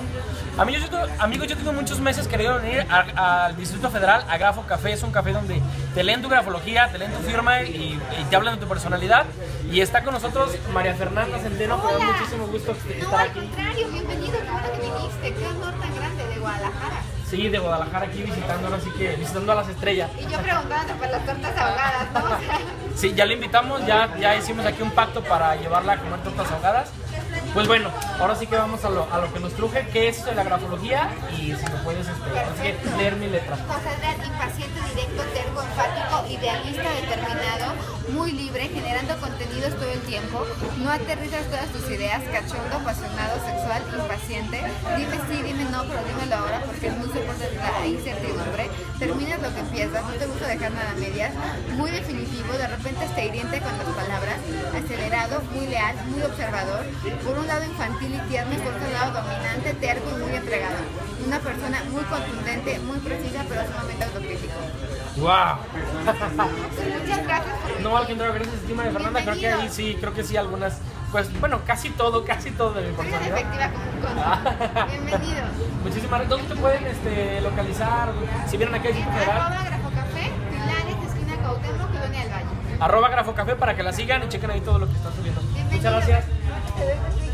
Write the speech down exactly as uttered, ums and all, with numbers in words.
Amigos yo, tengo, amigos, yo tengo muchos meses queriendo venir al Distrito Federal, a Grafo Café. Es un café donde te leen tu grafología, te leen tu firma y, y te hablan de tu personalidad. Y está con nosotros María Fernanda Centeno, que da muchísimo gusto estar no, al aquí. contrario, bienvenido, qué bueno que viniste, qué honor tan grande de Guadalajara. Sí, de Guadalajara, aquí visitando, ahora sí que visitando a las estrellas. Y yo preguntándote por las tortas ahogadas, ¿no? Sí, ya le invitamos, ya, ya hicimos aquí un pacto para llevarla a comer tortas ahogadas. Pues bueno, ahora sí que vamos a lo, a lo que nos truje, que es la grafología, y si me puedes este, así que leer mi letra. José Adrián, impaciente, directo, terco, enfático, idealista, determinado, muy libre, generando contenidos todo el tiempo, no aterrizas todas tus ideas, cachondo, apasionado, sexual, impaciente, dime sí, dime no, pero dímelo ahora porque no soportas la incertidumbre, terminas lo que empiezas, no te gusta dejar nada a medias, muy definitivo, de repente hasta hiriente con las palabras, acelerado, muy leal, muy observador, por un lado infantil y tierno y por otro lado dominante, terco y muy entregado. Una persona muy contundente, muy precisa, pero sumamente autocrítico. ¡Wow! Muchas gracias por No, al contrario, gracias a ti, María Fernanda. Creo que ahí sí, creo que sí algunas, pues bueno, casi todo, casi todo de mi Soy personalidad. efectiva como un conde. Bienvenido. Muchísimas gracias. ¿Dónde te pueden este, localizar? Si vienen aquí al Distrito Federal. Arroba Grafocafé, Pilares, esquina Cuauhtémoc, Colonia del Valle. Arroba Grafocafé para que la sigan y chequen ahí todo lo que están subiendo. Bienvenido. Muchas gracias.